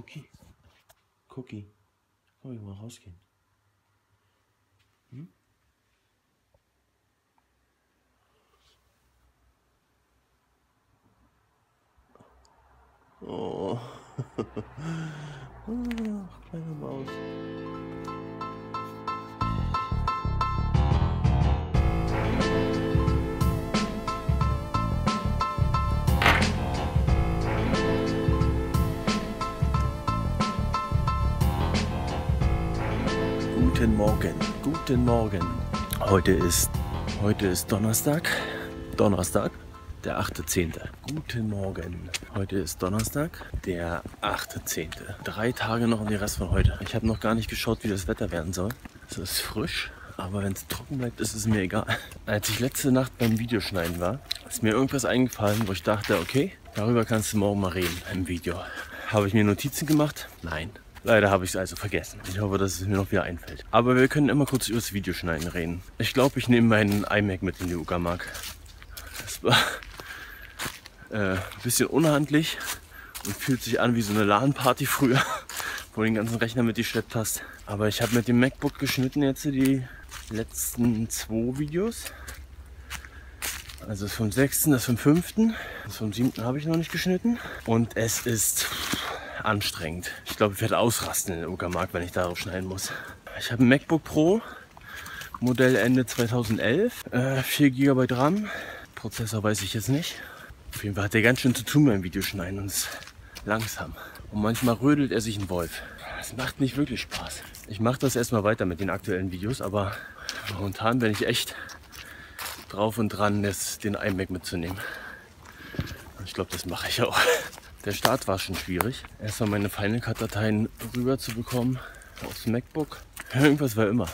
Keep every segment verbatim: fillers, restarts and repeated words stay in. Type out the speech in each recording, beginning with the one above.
Cookie. Cookie. Komm, wir mal rausgehen. Hm? Oh. Ach, kleine Maus. Guten Morgen, guten Morgen. Heute ist, heute ist Donnerstag, Donnerstag, der achte zehnte Guten Morgen. Heute ist Donnerstag, der achte zehnte Drei Tage noch und die Rest von heute. Ich habe noch gar nicht geschaut, wie das Wetter werden soll. Es ist frisch, aber wenn es trocken bleibt, ist es mir egal. Als ich letzte Nacht beim Videoschneiden war, ist mir irgendwas eingefallen, wo ich dachte, okay, darüber kannst du morgen mal reden im Video. Habe ich mir Notizen gemacht? Nein. Leider habe ich es also vergessen. Ich hoffe, dass es mir noch wieder einfällt. Aber wir können immer kurz über das Videoschneiden reden. Ich glaube, ich nehme meinen iMac mit in die Uckermark. Das war äh, ein bisschen unhandlich und fühlt sich an wie so eine LAN-Party früher, wo du den ganzen Rechner mitgeschleppt hast. Aber ich habe mit dem MacBook geschnitten jetzt die letzten zwei Videos. Also das vom sechsten, das vom fünften. Das vom siebten habe ich noch nicht geschnitten. Und es ist anstrengend. Ich glaube, ich werde ausrasten in der Uckermark, wenn ich darauf schneiden muss. Ich habe ein MacBook Pro, Modell Ende zweitausendelf, äh, vier Gigabyte RAM. Prozessor weiß ich jetzt nicht. Auf jeden Fall hat der ganz schön zu tun beim Videoschneiden und ist langsam. Und manchmal rödelt er sich ein Wolf. Das macht nicht wirklich Spaß. Ich mache das erstmal weiter mit den aktuellen Videos, aber momentan bin ich echt drauf und dran, das, den iMac mitzunehmen. Und ich glaube, das mache ich auch. Der Start war schon schwierig. Erstmal meine Final Cut Dateien rüber zu bekommen aufs MacBook. Irgendwas war immer.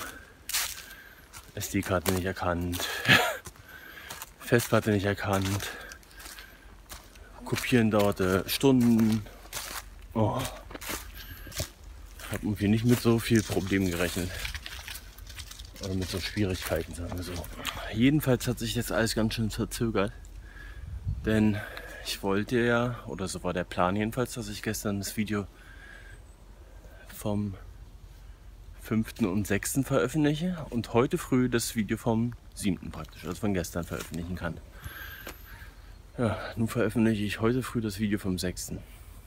S D-Karte nicht erkannt. Festplatte nicht erkannt. Kopieren dauerte Stunden. Oh. Ich habe irgendwie nicht mit so viel Problemen gerechnet. Oder mit so Schwierigkeiten, sagen wir so. Jedenfalls hat sich jetzt alles ganz schön verzögert. Denn ich wollte ja, oder so war der Plan jedenfalls, dass ich gestern das Video vom fünften und sechsten veröffentliche und heute früh das Video vom siebten praktisch, also von gestern veröffentlichen kann. Ja, nun veröffentliche ich heute früh das Video vom sechsten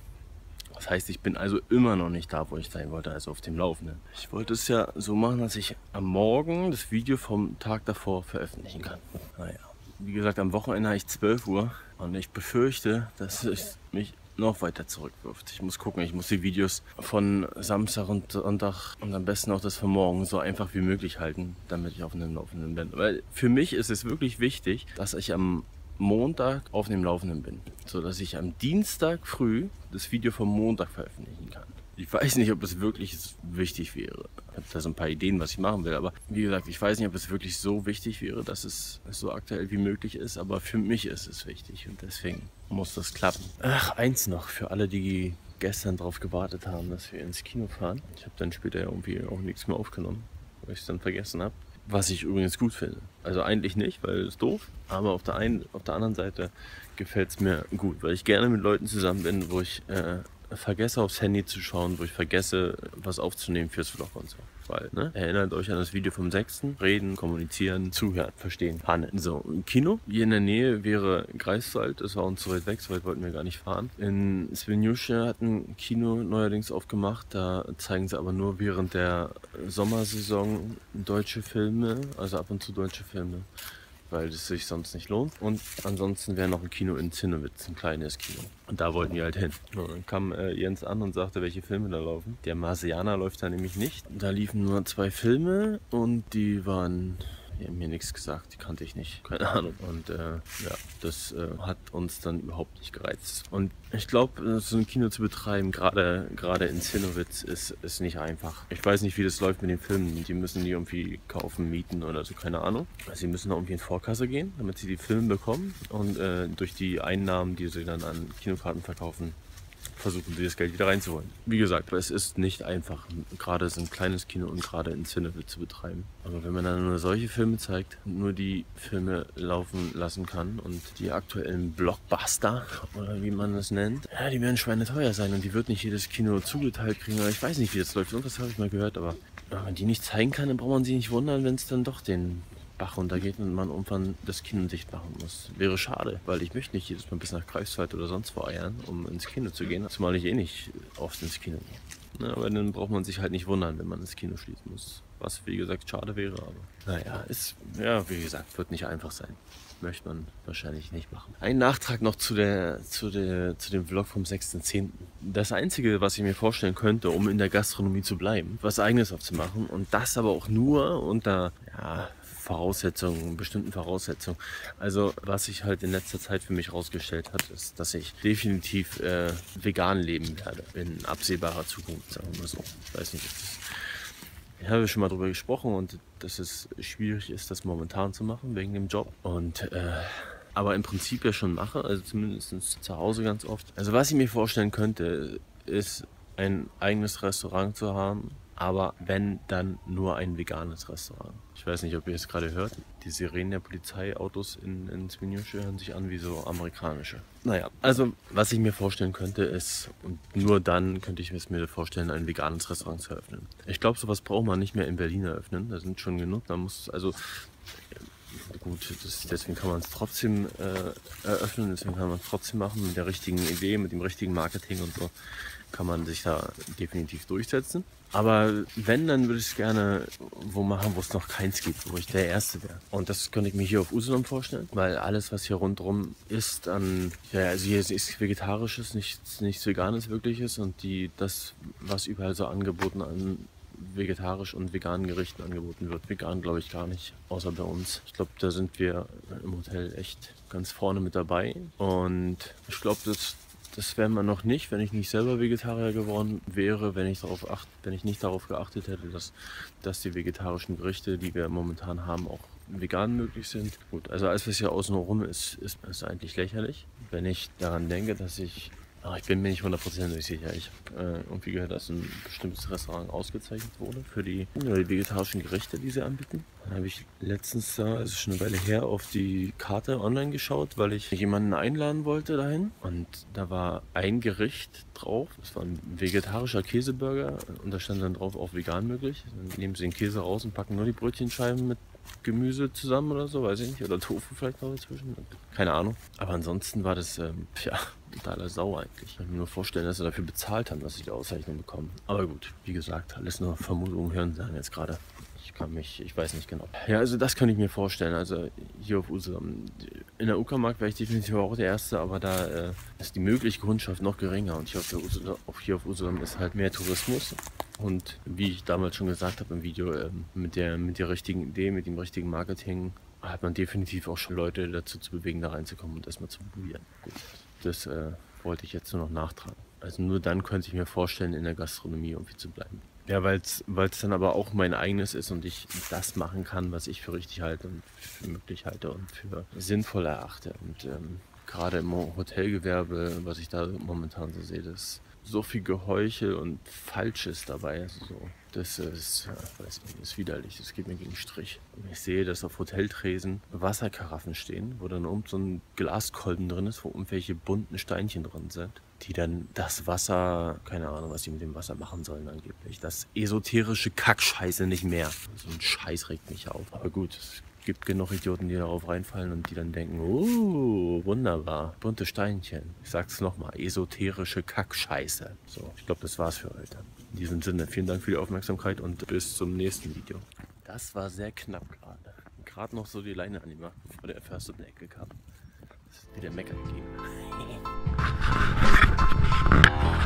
Das heißt, ich bin also immer noch nicht da, wo ich sein wollte, also auf dem Laufenden. Ich wollte es ja so machen, dass ich am Morgen das Video vom Tag davor veröffentlichen kann. Naja, wie gesagt, am Wochenende habe ich zwölf Uhr und ich befürchte, dass es mich noch weiter zurückwirft. Ich muss gucken, ich muss die Videos von Samstag und Sonntag und am besten auch das von morgen so einfach wie möglich halten, damit ich auf dem Laufenden bin. Weil für mich ist es wirklich wichtig, dass ich am Montag auf dem Laufenden bin, so dass ich am Dienstag früh das Video vom Montag veröffentlichen kann. Ich weiß nicht, ob es wirklich wichtig wäre. Ich habe da so ein paar Ideen, was ich machen will, aber wie gesagt, ich weiß nicht, ob es wirklich so wichtig wäre, dass es so aktuell wie möglich ist, aber für mich ist es wichtig und deswegen muss das klappen. Ach, eins noch für alle, die gestern darauf gewartet haben, dass wir ins Kino fahren. Ich habe dann später irgendwie auch nichts mehr aufgenommen, weil ich es dann vergessen habe. Was ich übrigens gut finde. Also eigentlich nicht, weil es doof, aber auf der einen, auf der anderen Seite gefällt es mir gut, weil ich gerne mit Leuten zusammen bin, wo ich äh, vergesse aufs Handy zu schauen, wo ich vergesse was aufzunehmen fürs Vlog und so. Weil, ne? Erinnert euch an das Video vom sechsten Reden, kommunizieren, zuhören, verstehen, handeln. So, im Kino. Hier in der Nähe wäre Greifswald, das war uns zu weit weg, so weit wollten wir gar nicht fahren. In Svenjuše hat ein Kino neuerdings aufgemacht, da zeigen sie aber nur während der Sommersaison deutsche Filme, also ab und zu deutsche Filme, weil es sich sonst nicht lohnt. Und ansonsten wäre noch ein Kino in Zinnowitz, ein kleines Kino. Und da wollten wir halt hin. Und dann kam äh, Jens an und sagte, welche Filme da laufen. Der Marsianer läuft da nämlich nicht. Da liefen nur zwei Filme und die waren... Die haben mir nichts gesagt, die kannte ich nicht, keine Ahnung. Und äh, ja, das äh, hat uns dann überhaupt nicht gereizt. Und ich glaube, so ein Kino zu betreiben, gerade gerade in Zinnowitz, ist, ist nicht einfach. Ich weiß nicht, wie das läuft mit den Filmen. Die müssen die irgendwie kaufen, mieten oder so, keine Ahnung. Sie müssen da irgendwie in Vorkasse gehen, damit sie die Filme bekommen. Und äh, durch die Einnahmen, die sie dann an Kinokarten verkaufen, versuchen sie das Geld wieder reinzuholen. Wie gesagt, es ist nicht einfach, gerade so ein kleines Kino und gerade in Cineville zu betreiben. Aber wenn man dann nur solche Filme zeigt, nur die Filme laufen lassen kann und die aktuellen Blockbuster oder wie man das nennt, ja, die werden schweineteuer sein und die wird nicht jedes Kino zugeteilt kriegen. Ich weiß nicht, wie das läuft. Irgendwas habe ich mal gehört, aber wenn man die nicht zeigen kann, dann braucht man sich nicht wundern, wenn es dann doch den Bach runtergeht und man irgendwann das Kino dicht machen muss. Wäre schade, weil ich möchte nicht jedes Mal bis nach Greifswald oder sonst wo eiern, um ins Kino zu gehen, zumal ich eh nicht oft ins Kino gehe. Ja, aber dann braucht man sich halt nicht wundern, wenn man ins Kino schließen muss. Was, wie gesagt, schade wäre, aber naja, ist, ja, wie gesagt, wird nicht einfach sein. Möchte man wahrscheinlich nicht machen. Ein Nachtrag noch zu, der, zu, der, zu dem Vlog vom sechsten zehnten Das Einzige, was ich mir vorstellen könnte, um in der Gastronomie zu bleiben, was Eigenes aufzumachen und das aber auch nur unter, ja, Voraussetzungen, bestimmten Voraussetzungen. Also was sich halt in letzter Zeit für mich herausgestellt hat, ist, dass ich definitiv äh, vegan leben werde in absehbarer Zukunft, sagen wir mal so. Ich weiß nicht, ob das, ich habe schon mal darüber gesprochen und dass es schwierig ist, das momentan zu machen, wegen dem Job. Und äh, aber im Prinzip ja schon mache, also zumindest zu Hause ganz oft. Also was ich mir vorstellen könnte, ist ein eigenes Restaurant zu haben, aber wenn, dann nur ein veganes Restaurant. Ich weiß nicht, ob ihr es gerade hört. Die Sirenen der Polizeiautos in, in Zvinjusche hören sich an wie so amerikanische. Naja, also was ich mir vorstellen könnte ist, und nur dann könnte ich es mir vorstellen, ein veganes Restaurant zu eröffnen. Ich glaube, sowas braucht man nicht mehr in Berlin eröffnen. Da sind schon genug. Man muss also... Gut, das, deswegen kann man es trotzdem äh, eröffnen, deswegen kann man es trotzdem machen, mit der richtigen Idee, mit dem richtigen Marketing und so kann man sich da definitiv durchsetzen. Aber wenn, dann würde ich es gerne wo machen, wo es noch keins gibt, wo ich der Erste wäre. Und das könnte ich mir hier auf Usedom vorstellen, weil alles, was hier rundherum ist, an, ja, also hier ist Vegetarisches, nichts, nichts Veganes wirkliches und die, das, was überall so angeboten an vegetarisch und veganen Gerichten angeboten wird. Vegan glaube ich gar nicht, außer bei uns. Ich glaube, da sind wir im Hotel echt ganz vorne mit dabei. Und ich glaube, das, das wäre man noch nicht, wenn ich nicht selber Vegetarier geworden wäre, wenn ich, darauf acht, wenn ich nicht darauf geachtet hätte, dass, dass die vegetarischen Gerichte, die wir momentan haben, auch vegan möglich sind. Gut, also alles, was hier außenrum ist, ist, ist eigentlich lächerlich. Wenn ich daran denke, dass ich Ah, ich bin mir nicht hundertprozentig sicher. Ich habe äh, irgendwie gehört, dass ein bestimmtes Restaurant ausgezeichnet wurde für die, ja, die vegetarischen Gerichte, die sie anbieten. Dann habe ich letztens, da ist es schon eine Weile her, auf die Karte online geschaut, weil ich jemanden einladen wollte dahin. Und da war ein Gericht drauf. Das war ein vegetarischer Käseburger und da stand dann drauf auch vegan möglich. Dann nehmen sie den Käse raus und packen nur die Brötchenscheiben mit Gemüse zusammen oder so, weiß ich nicht. Oder Tofu vielleicht noch dazwischen. Keine Ahnung. Aber ansonsten war das, ähm, ja, totaler Sau eigentlich. Ich kann mir nur vorstellen, dass sie dafür bezahlt haben, dass sie die Auszeichnung bekommen. Aber gut, wie gesagt, alles nur Vermutungen, hören sagen jetzt gerade. Ich kann mich, ich weiß nicht genau. Ja, also das kann ich mir vorstellen. Also hier auf Usedom. In der Uckermark wäre ich definitiv auch der Erste, aber da äh, ist die mögliche Kundschaft noch geringer. Und hier auf, der Usedom, auf, hier auf Usedom ist halt mehr Tourismus. Und wie ich damals schon gesagt habe im Video, äh, mit, der, mit der richtigen Idee, mit dem richtigen Marketing, hat man definitiv auch schon Leute dazu zu bewegen, da reinzukommen und erstmal zu probieren. Gut, das äh, wollte ich jetzt nur noch nachtragen. Also nur dann könnte ich mir vorstellen, in der Gastronomie irgendwie zu bleiben. Ja, weil es dann aber auch mein eigenes ist und ich das machen kann, was ich für richtig halte und für möglich halte und für sinnvoll erachte. Und ähm, gerade im Hotelgewerbe, was ich da momentan so sehe, das so viel Geheuchel und Falsches dabei. Also so, das ist, ja, weiß nicht, ist widerlich, das geht mir gegen den Strich. Ich sehe, dass auf Hoteltresen Wasserkaraffen stehen, wo dann oben so ein Glaskolben drin ist, wo irgendwelche bunten Steinchen drin sind, die dann das Wasser, keine Ahnung, was sie mit dem Wasser machen sollen angeblich. Das esoterische Kackscheiße nicht mehr. So ein Scheiß regt mich auf. Aber gut, es gibt genug Idioten, die darauf reinfallen und die dann denken, oh, wunderbar, bunte Steinchen. Ich sag's nochmal, esoterische Kackscheiße. So, ich glaube, das war's für heute. In diesem Sinne, vielen Dank für die Aufmerksamkeit und bis zum nächsten Video. Das war sehr knapp gerade. Gerade noch so die Leine angemacht, bevor der Förster um die Ecke kam. Das ist wieder meckern gehen.